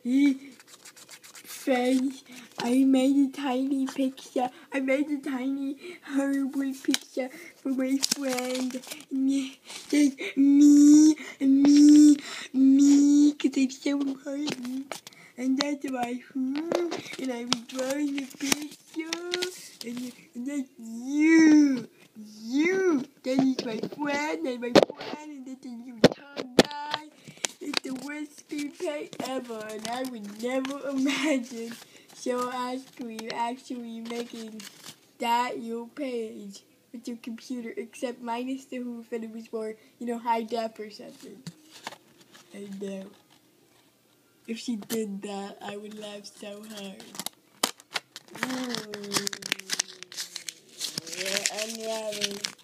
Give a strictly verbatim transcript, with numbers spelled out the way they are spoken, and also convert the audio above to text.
Friends, I made a tiny picture. I made a tiny horrible picture for my friend. There's me, me, me, because I'm so important. And that's my who. And I was drawing the picture. And, and that's you. You. That is my friend and my friend. And that's a new tongue guy. It's the worst screenplay ever, and I would never imagine so actually actually making that your page with your computer, except minus the hoof, and it was more, you know, high def or something. I know. If she did that, I would laugh so hard. Mm. Yeah, unraveling.